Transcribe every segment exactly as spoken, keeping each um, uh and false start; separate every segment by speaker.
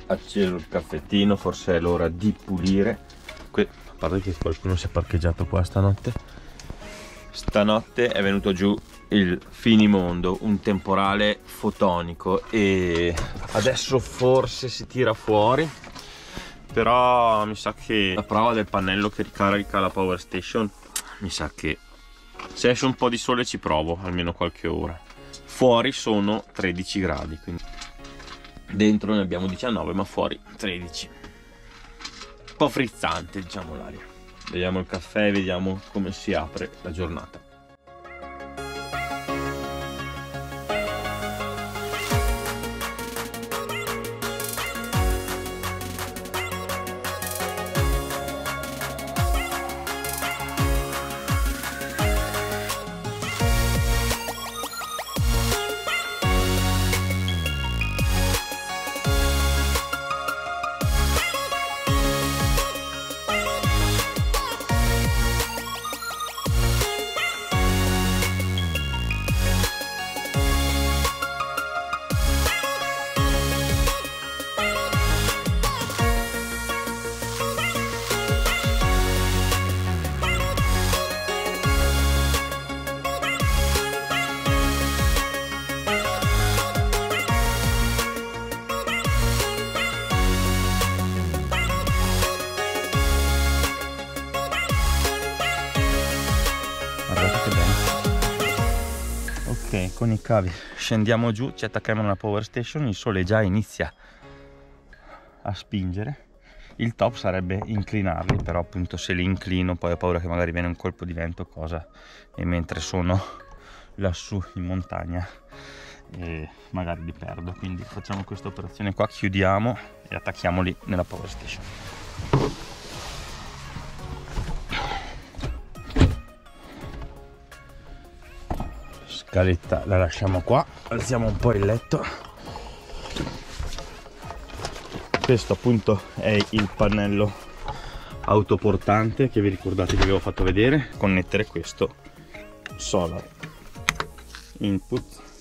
Speaker 1: acceso il caffettino, forse è l'ora di pulire. Qui, a parte che qualcuno si è parcheggiato qua stanotte. Stanotte è venuto giù il finimondo, un temporale fotonico, e adesso forse si tira fuori, però mi sa che la prova del pannello che ricarica la power station, mi sa che se esce un po' di sole ci provo almeno qualche ora. Fuori sono tredici gradi, quindi dentro ne abbiamo diciannove, ma fuori tredici. Un po' frizzante, diciamo, l'aria. Vediamo il caffè e vediamo come si apre la giornata. Ok, con i cavi scendiamo giù, ci attacchiamo alla power station, il sole già inizia a spingere. Il top sarebbe inclinarli, però appunto se li inclino poi ho paura che magari viene un colpo di vento o cosa, e mentre sono lassù in montagna e magari li perdo. Quindi facciamo questa operazione qua, chiudiamo e attacchiamoli nella power station. Scaletta la lasciamo qua, alziamo un po' il letto. Questo appunto è il pannello autoportante che vi ricordate che vi avevo fatto vedere. Connettere questo solar input,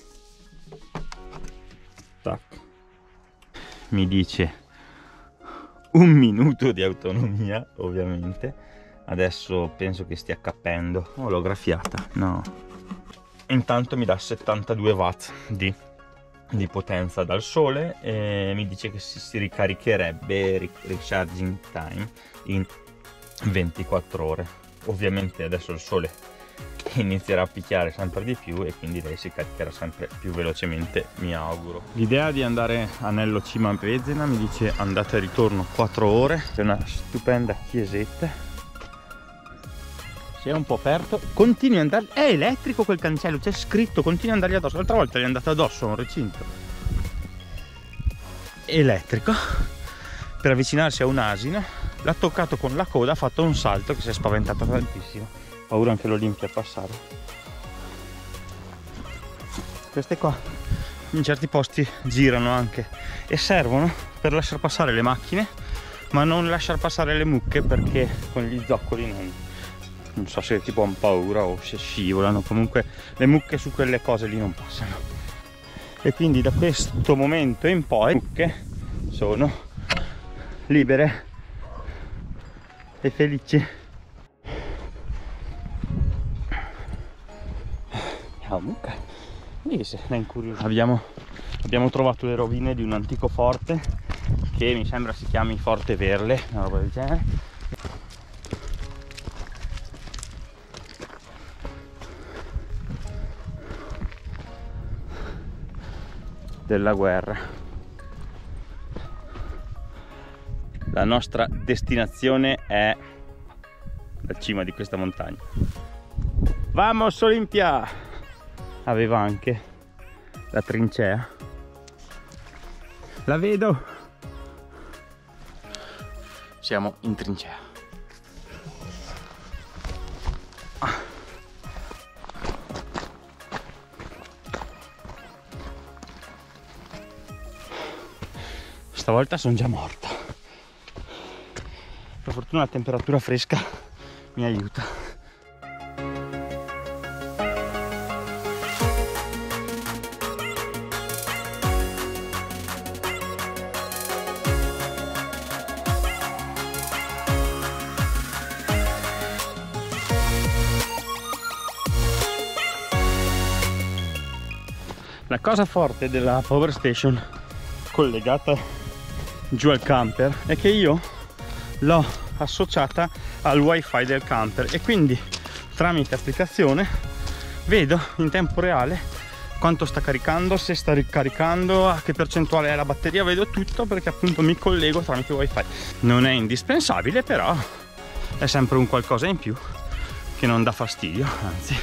Speaker 1: tac, mi dice un minuto di autonomia, ovviamente. Adesso penso che stia cappendo. Oh, l'ho graffiata, no. Intanto mi dà settantadue watt di, di potenza dal sole e mi dice che si, si ricaricherebbe, recharging time, in ventiquattro ore. Ovviamente adesso il sole inizierà a picchiare sempre di più e quindi lei si caricherà sempre più velocemente, mi auguro. L'idea di andare a Anello Cima a Vezena mi dice andata e ritorno quattro ore. C'è una stupenda chiesetta, è un po' aperto, continui ad andare, è elettrico quel cancello, c'è scritto continui ad andargli addosso. L'altra volta gli è andato addosso a un recinto elettrico per avvicinarsi a un asino, l'ha toccato con la coda, ha fatto un salto che si è spaventato tantissimo, paura anche l'Olimpia a passare. Queste qua in certi posti girano anche e servono per lasciar passare le macchine, ma non lasciar passare le mucche, perché con gli zoccoli non non so se tipo hanno paura o se scivolano, comunque le mucche su quelle cose lì non passano. E quindi da questo momento in poi le mucche sono libere e felici. Ciao mucca, vedi che se ne è incuriosito. Abbiamo, abbiamo trovato le rovine di un antico forte che mi sembra si chiami Forte Verle, una roba del genere. Della guerra. La nostra destinazione è la cima di questa montagna. Vamos Olimpia! Aveva anche la trincea. La vedo. Siamo in trincea. Stavolta sono già morta. Per fortuna la temperatura fresca mi aiuta.
Speaker 2: La cosa forte della power station collegata giù al camper è che io l'ho associata al wifi del camper e quindi tramite applicazione vedo in tempo reale quanto sta caricando, se sta ricaricando, a che percentuale è la batteria, vedo tutto perché appunto mi collego tramite wifi. Non è indispensabile, però è sempre un qualcosa in più che non dà fastidio, anzi.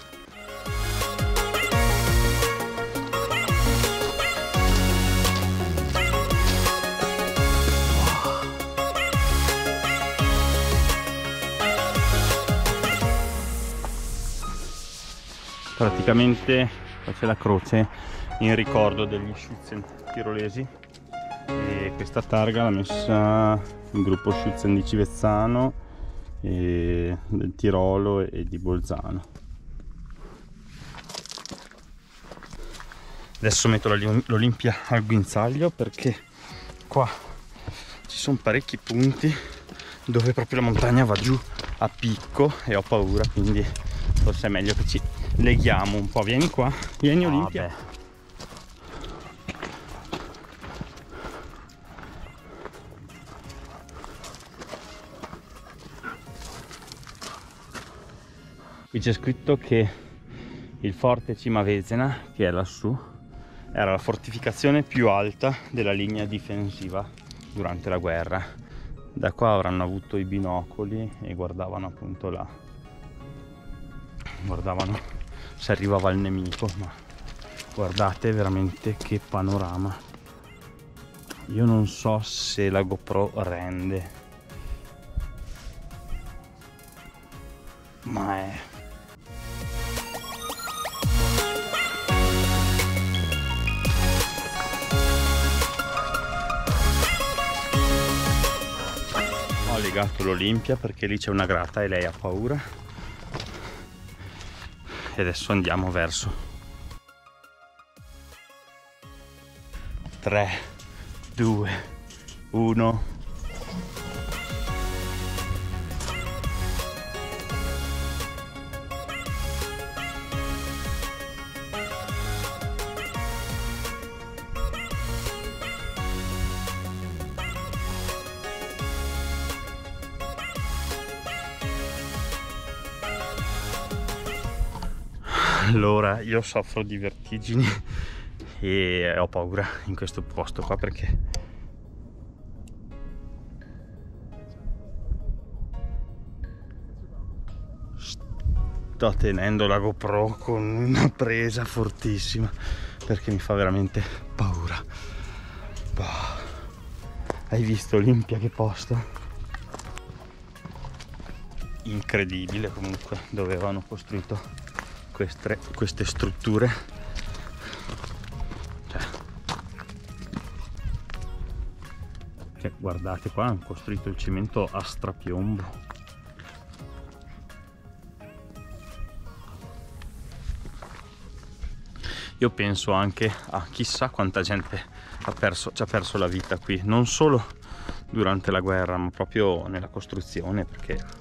Speaker 2: Praticamente qua c'è la croce in ricordo degli Schützen tirolesi e questa targa l'ha messa il gruppo Schützen di Civezzano e del Tirolo e di Bolzano. Adesso metto l'Olimpia al guinzaglio perché qua ci sono parecchi punti dove proprio la montagna va giù a picco e ho paura, quindi forse è meglio che ci leghiamo un po'. Vieni qua, vieni Olimpia. Oh, qui c'è scritto che il forte Cima Vezena, che è lassù, era la fortificazione più alta della linea difensiva durante la guerra. Da qua avranno avuto i binocoli e guardavano appunto là, guardavano se arrivava il nemico, ma guardate veramente che panorama. Io non so se la GoPro rende, ma è ho legato l'Olimpia perché lì c'è una grata e lei ha paura. E adesso andiamo verso tre, due, uno. Allora, io soffro di vertigini e ho paura in questo posto qua perché sto tenendo la GoPro con una presa fortissima perché mi fa veramente paura. Bah. Hai visto Olimpia che posto? Incredibile comunque dove avevano costruito Queste, queste strutture, cioè, cioè, guardate qua, hanno costruito il cemento a strapiombo. Io penso anche a chissà quanta gente ha perso, ci ha perso la vita qui, non solo durante la guerra ma proprio nella costruzione, perché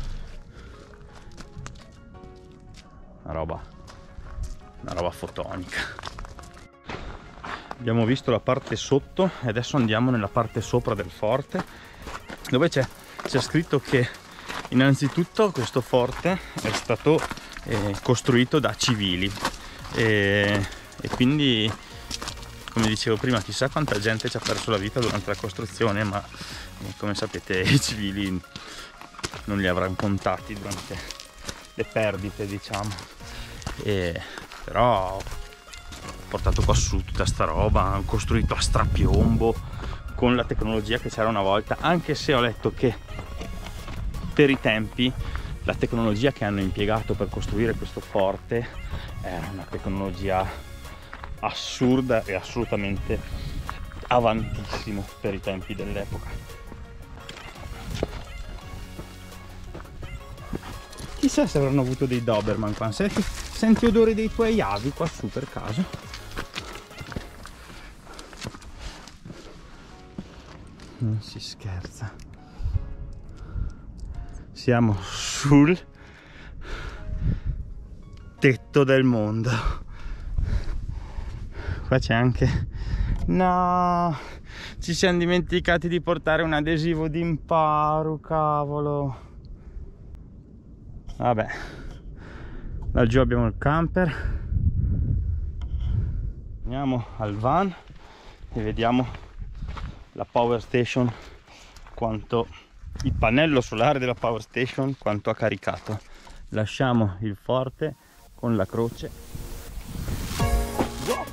Speaker 2: una roba una roba fotonica. Abbiamo visto la parte sotto e adesso andiamo nella parte sopra del forte, dove c'è c'è scritto che innanzitutto questo forte è stato eh, costruito da civili e, e quindi, come dicevo prima, chissà quanta gente ci ha perso la vita durante la costruzione, ma eh, come sapete i civili non li avranno contati durante le perdite, diciamo. E però ho portato qua su tutta sta roba, hanno costruito a strapiombo con la tecnologia che c'era una volta, anche se ho letto che per i tempi la tecnologia che hanno impiegato per costruire questo forte era una tecnologia assurda e assolutamente avantissimo per i tempi dell'epoca. Chissà se avranno avuto dei Doberman qua. Senti, senti odore dei tuoi avi qua su per caso? Non si scherza. Siamo sul tetto del mondo. qua c'è anche... No, ci siamo dimenticati di portare un adesivo di imparo, cavolo. Vabbè, laggiù abbiamo il camper. Andiamo al van e vediamo la power station, quanto il pannello solare della power station quanto ha caricato. Lasciamo il forte con la croce. Wow.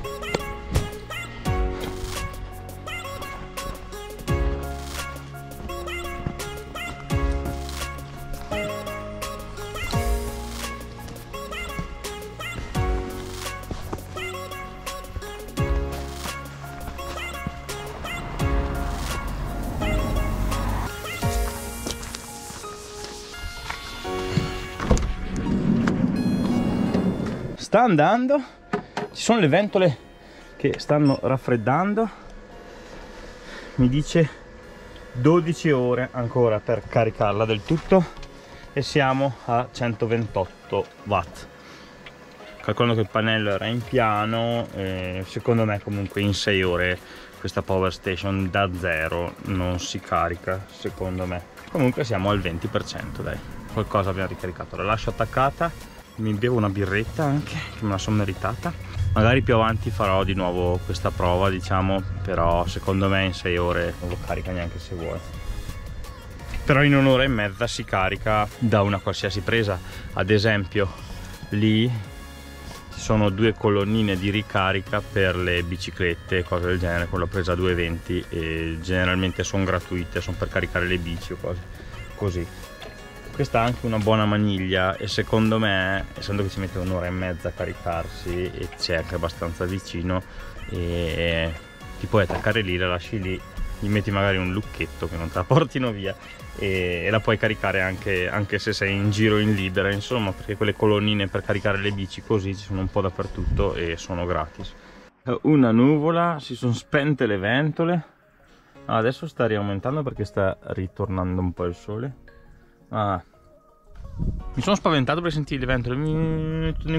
Speaker 2: Sta andando, ci sono le ventole che stanno raffreddando, mi dice dodici ore ancora per caricarla del tutto e siamo a centoventotto watt. Calcolando che il pannello era in piano, eh, secondo me comunque in sei ore questa power station da zero non si carica, secondo me. Comunque siamo al venti per cento, dai, qualcosa abbiamo ricaricato. La lascio attaccata. Mi bevo una birretta anche, che me la sono meritata. Magari più avanti farò di nuovo questa prova, diciamo, però secondo me in sei ore non lo carica neanche se vuole. Però in un'ora e mezza si carica da una qualsiasi presa. Ad esempio lì ci sono due colonnine di ricarica per le biciclette, cose del genere, con la presa duecentoventi, e generalmente sono gratuite, sono per caricare le bici o cose così. Questa ha anche una buona maniglia e secondo me, essendo che ci mette un'ora e mezza a caricarsi e c'è anche abbastanza vicino, e ti puoi attaccare lì, la lasci lì, gli metti magari un lucchetto che non te la portino via e la puoi caricare anche, anche se sei in giro in libera, insomma, perché quelle colonnine per caricare le bici così ci sono un po' dappertutto e sono gratis. Una nuvola, si sono spente le ventole, adesso sta riaumentando perché sta ritornando un po' il sole. Ah, mi sono spaventato per sentire le ventole. Che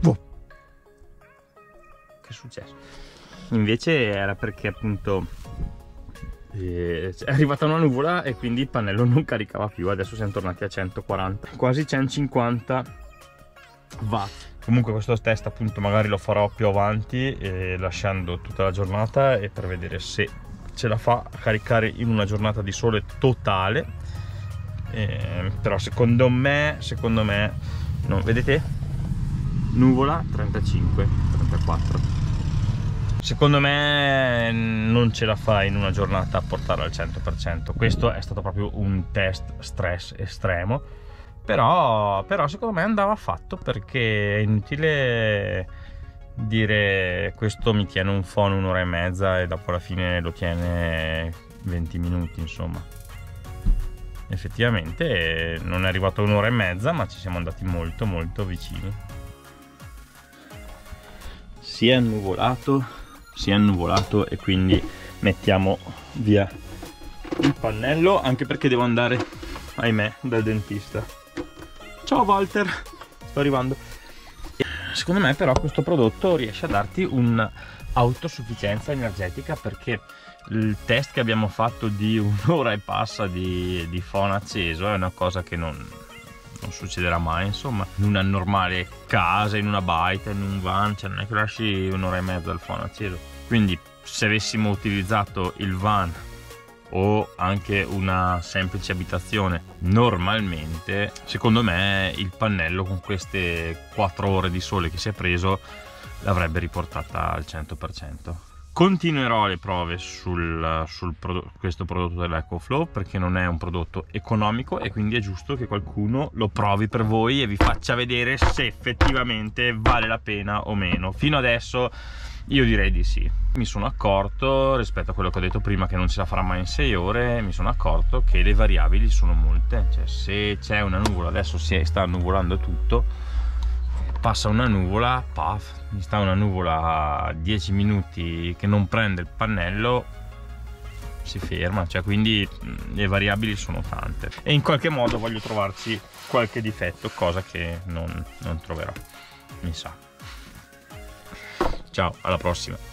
Speaker 2: è successo? Invece era perché appunto eh, è arrivata una nuvola e quindi il pannello non caricava più. Adesso siamo tornati a centoquaranta, quasi centocinquanta watt. Comunque questo test appunto magari lo farò più avanti, eh, lasciando tutta la giornata, e per vedere se ce la fa a caricare in una giornata di sole totale. Eh, però secondo me, secondo me, no, vedete? Nuvola trentacinque, trentaquattro. Secondo me non ce la fa in una giornata a portarla al cento per cento. Questo è stato proprio un test stress estremo. Però, però secondo me andava fatto, perché è inutile dire questo mi tiene un phon un'ora e mezza e dopo alla fine lo tiene venti minuti, insomma. Effettivamente non è arrivato un'ora e mezza, ma ci siamo andati molto molto vicini. Si è annuvolato, si è annuvolato e quindi mettiamo via il pannello, anche perché devo andare, ahimè, dal dentista. Ciao Walter, sto arrivando. Secondo me però questo prodotto riesce a darti un'autosufficienza energetica, perché il test che abbiamo fatto di un'ora e passa di, di phon acceso è una cosa che non, non succederà mai, insomma, in una normale casa, in una baita, in un van, cioè non è che lasci un'ora e mezza il phon acceso. Quindi se avessimo utilizzato il van o anche una semplice abitazione normalmente, secondo me il pannello con queste quattro ore di sole che si è preso l'avrebbe riportata al cento per cento. Continuerò le prove sul, sul prodotto, questo prodotto dell'EcoFlow, perché non è un prodotto economico e quindi è giusto che qualcuno lo provi per voi e vi faccia vedere se effettivamente vale la pena o meno. Fino adesso io direi di sì. Mi sono accorto, rispetto a quello che ho detto prima, che non ce la farà mai in sei ore, mi sono accorto che le variabili sono molte. Cioè, se c'è una nuvola, adesso si sta nuvolando tutto, passa una nuvola, paf, mi sta una nuvola a dieci minuti che non prende il pannello, si ferma, cioè, quindi le variabili sono tante e in qualche modo voglio trovarci qualche difetto, cosa che non, non troverò, mi sa.
Speaker 1: Ciao, alla prossima.